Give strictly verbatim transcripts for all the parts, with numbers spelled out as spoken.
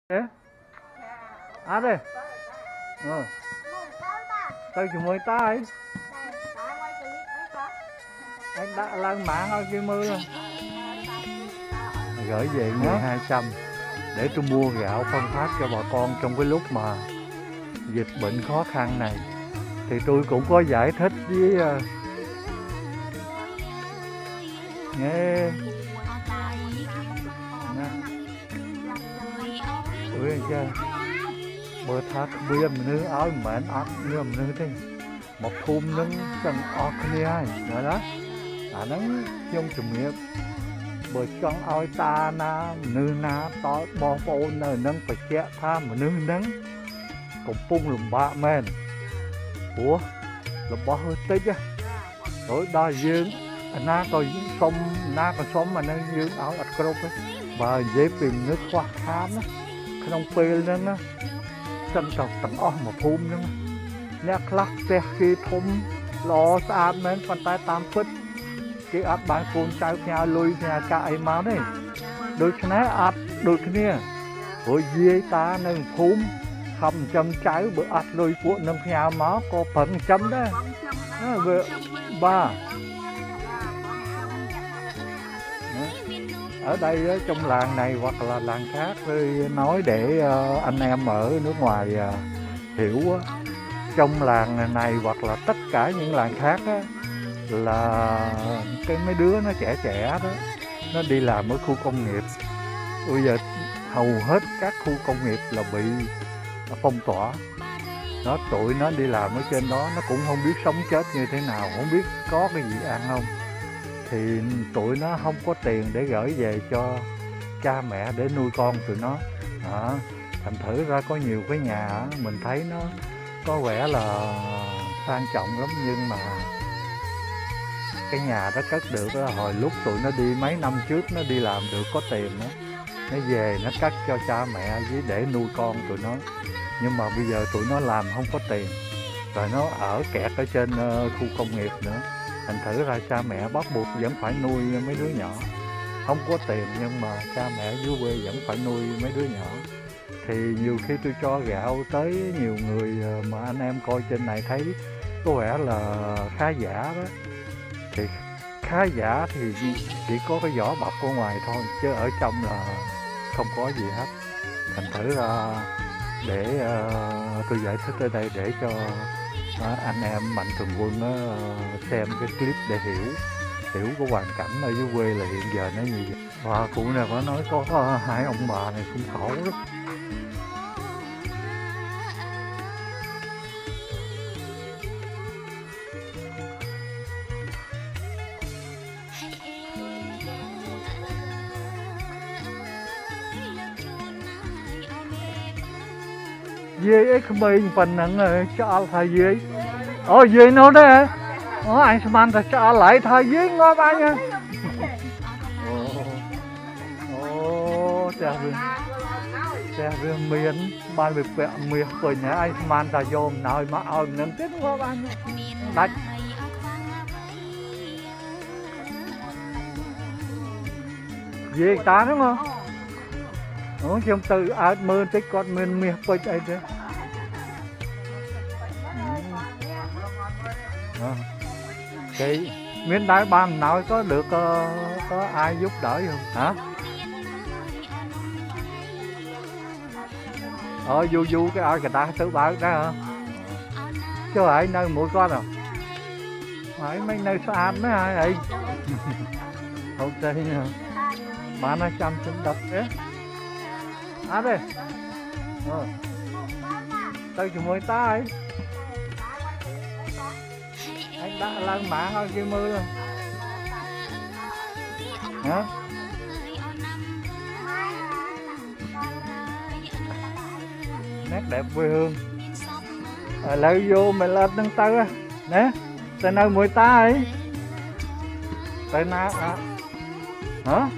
Thế à đây ờ tao chỉ mới tay anh đã lan mạng thôi kia mưa luôn gửi về ngày hai trăm để tôi mua gạo phân phát cho bà con trong cái lúc mà dịch bệnh khó khăn này. Thì tôi cũng có giải thích với uh, nghe ui cha bữa thác bia mình nướng áo mệt áo nướng mình nướng thế một thùng nướng cần ọc này rồi đó à nướng trong chùm nghiệp bữa trong áo ta na nướng na to bò bò nơi nướng phải che tha mà nướng nướng cũng phun lùm bạ men ủa lùm bạ hơi tích á rồi đa dương na coi xóm na coi xóm mà nó dương áo ắt crop ấy và dễ tìm nước khoa khám á không phê lên á chân trọc tầng ong mà phun nữa nè lắc xe khi thùng lò xa men phần tay tam phút cái áp bán phun trái nhà lùi nhà cãi máu đấy đôi cái này áp đôi cái này rồi dây ta nâng phun hầm châm trái bữa áp lùi của nâng nhà máu có phần châm đấy vừa ba ở đây trong làng này hoặc là làng khác nói để anh em ở nước ngoài hiểu trong làng này hoặc là tất cả những làng khác á, là cái mấy đứa nó trẻ trẻ đó nó đi làm ở khu công nghiệp. Bây giờ hầu hết các khu công nghiệp là bị phong tỏa, nó tụi nó đi làm ở trên đó nó cũng không biết sống chết như thế nào, không biết có cái gì ăn không, thì tụi nó không có tiền để gửi về cho cha mẹ để nuôi con tụi nó à, thành thử ra có nhiều cái nhà mình thấy nó có vẻ là sang trọng lắm, nhưng mà cái nhà đó cất được đó, hồi lúc tụi nó đi mấy năm trước nó đi làm được có tiền đó, nó về nó cất cho cha mẹ với để nuôi con tụi nó, nhưng mà bây giờ tụi nó làm không có tiền rồi nó ở kẹt ở trên uh, khu công nghiệp nữa, thành thử ra cha mẹ bắt buộc vẫn phải nuôi mấy đứa nhỏ, không có tiền nhưng mà cha mẹ dưới quê vẫn phải nuôi mấy đứa nhỏ. Thì nhiều khi tôi cho gạo tới nhiều người mà anh em coi trên này thấy có vẻ là khá giả đó, thì khá giả thì chỉ có cái vỏ bọc ở ngoài thôi chứ ở trong là không có gì hết. Thành thử ra để uh, tôi giải thích ở đây để cho uh, anh em mạnh thường quân uh, xem cái clip để hiểu hiểu cái hoàn cảnh ở dưới quê là hiện giờ nó như vậy. Và cụ này có nói có uh, hai ông bà này cũng khổ lắm. Dê ấy không bình phần nặng cho thay dê ồ dê nó đấy ồ anh xem anh ta cho lại thay dê ngon bao nhiêu ồ chà rừng chà rừng miền ban việc vẹn miền của nhà anh xem anh ta vô nói mà ơi nâng tiếp ngon bao nhiêu đánh dê ta đúng không ủa trong từ áo mưa tích con miền miền quay đây thế à. Cái miền Đài Ban nói có được uh, có ai giúp đỡ không hả ờ du du cái ai người ta tự bảo đó hả chứ ai nơi mũi con à phải mấy nơi xa ăn đó hả vậy không thấy nha mà nó chăm sinh đập thế à đây ờ. Tao chỉ mới tay anh đã lăn mạng thôi kia mưa luôn hả nét đẹp quê hương à, lại vô mày lên nâng tơ á nè tại nơi mười tay tại na à. Hả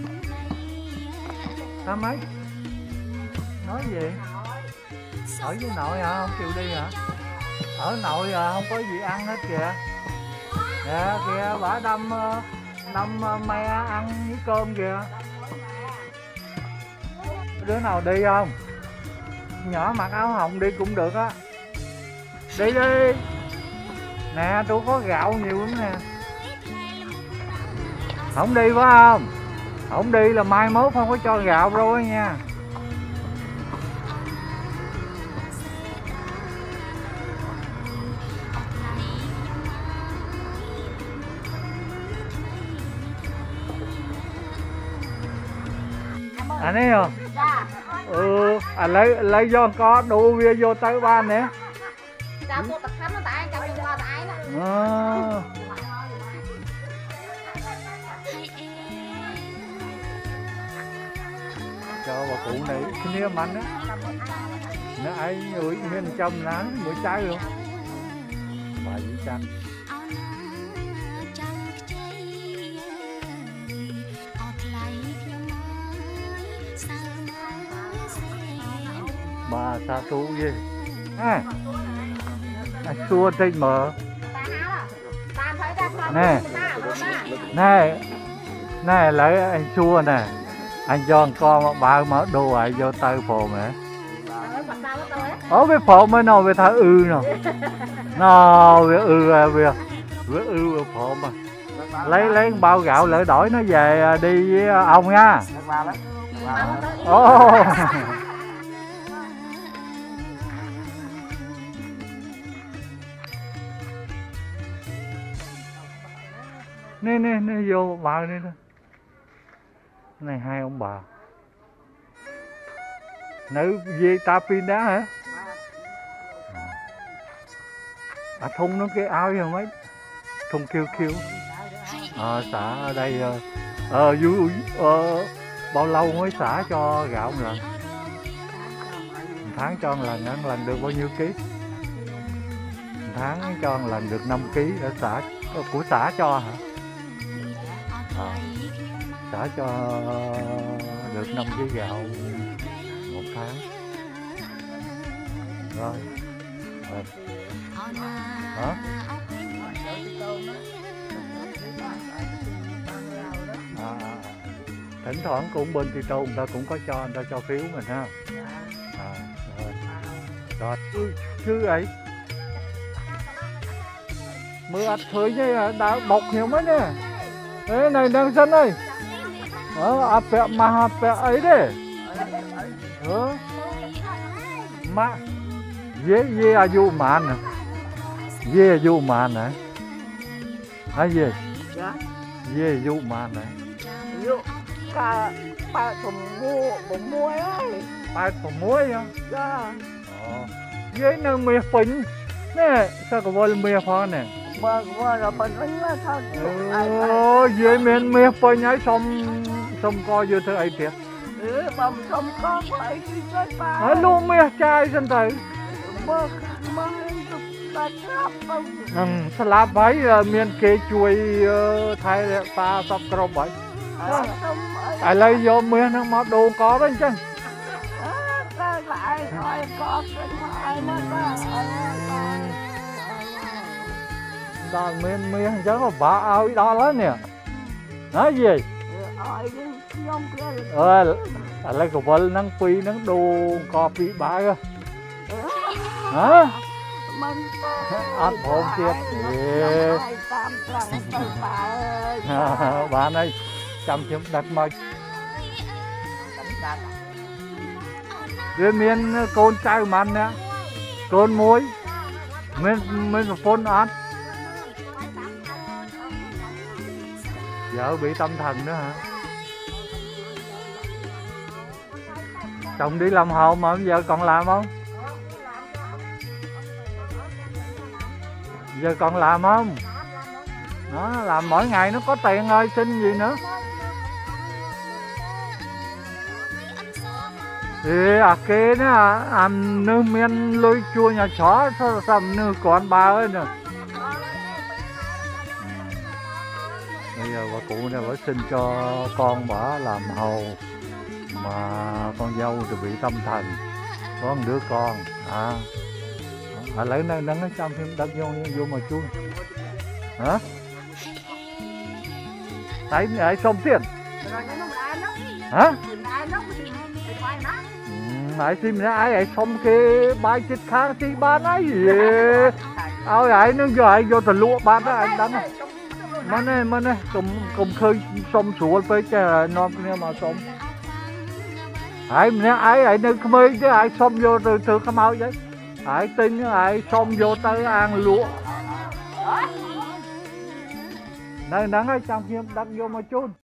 sao mấy nói gì ở với nội hả không chịu đi hả ở nội à không có gì ăn hết kìa nè kìa bả đâm đâm me ăn với cơm kìa đứa nào đi không nhỏ mặc áo hồng đi cũng được á. Đi đi. Nè tôi có gạo nhiều lắm nè. Không đi phải không? Không đi là mai mốt không có cho gạo rồi nha. Anh ấy hả? Ừ, anh lấy lấy vô có đủ bia vô tới ban nè. Chào cô tập khánh nó tại chào cô qua tại nó. À. Cho bà cụ này cái nia mạnh á. Nó ai người miền trong nắng mỗi trái luôn. Bà dĩ chanh. Bà sa thú gì à, anh xua trên mở nè nè nè lấy anh xua nè anh cho con ba mở đồ ấy vô tay phổ mẹ ở với phổ mới nói về thả ư nào nó về ư về về ư về phổ mà lấy lấy bao gạo lỡ đổi nó về đi với ông nha. Ồ. Nè nè nè vô bà này nè. Này hai ông bà. Nữ về ta pin đá hả? À thun nó cái áo gì mấy. Thun kêu kêu. Ờ à, xả ở đây ờ ờ, vui ờ, bao lâu mới xả cho gạo một lần? Một tháng cho một lần, một lần được bao nhiêu ký? Một tháng cho một lần được năm ký ở xã của xã cho hả? À, xã cho được năm ký gạo một tháng. Rồi. Rồi. Hả? À, thỉnh thoảng cũng bên Thị Tô người ta cũng có cho, người ta cho phiếu mình ha. À, rồi. Rồi. Chứ ấy. Mưa ạch khởi như đã bọc nhiều mấy nè. Ê này đang dân ơi. Ờ, à bẹ mà bẹ ấy đấy. Ờ. Mà dễ dễ à dụ màn nè. Dễ dụ màn nè. Hả dễ? Dạ. Dễ dụ màn nè. Dụ cả ba thùng mua bụng muối ấy. Ba thùng muối hả? Dạ. Ờ. Dễ nè mì phình. Nè, sao có vô mì phình nè. Mà qua rồi phần bánh là sao? Ồ, dễ miền mì phình ấy xong xong coi vô thứ ấy kìa. Ừ, bầm không có phải đi chơi ba. Hả luôn mì chai xin thử. Mà mà ta chắp không. Ừ, sao làm vậy miền kê chuối thay ta sắp cơm vậy. Ai lấy vô miền nó mà đồ có đấy chứ. Ta lại coi có cái ai nó đó miền miền chắc là bà áo đó lớn nè. Nói gì? Ờ, lấy cái vợ nắng phi nắng đồ cò phi bà cơ. Hả? Ăn hồn chết. Bà này chăm chấm đặt mạch. Với miền con trai mặn nè. Con muối. Miền miền phôn ăn. Vợ bị tâm thần nữa hả? Chồng đi làm hồn mà bây giờ còn làm không? Giờ còn làm không? Đó, làm mỗi ngày nó có tiền ơi, xin gì nữa. Thì à kia nó làm nước miên lôi chua nhà chó sao sao nước con ba ơi nè. Bây giờ bà cụ này phải xin cho con bả làm hầu mà con dâu thì bị tâm thần, có một đứa con à, à lấy nó nó trong thêm đất vô vô mà chui hả? Thấy ấy xong tiền hả? Ừ. ai xin nè ai ai xong cái bài chết khác thì bán ấy ao ai nó giờ ai vô thành lụa bán đó anh đánh mà này mà này cùng cùng khơi xong xuống với cái non kia mà xong ai nè ai ai nó mới chứ ai xong vô từ từ cái máu vậy ai tin ai xong vô tới ăn lụa này nắng ở trong kia đặt vô mà chôn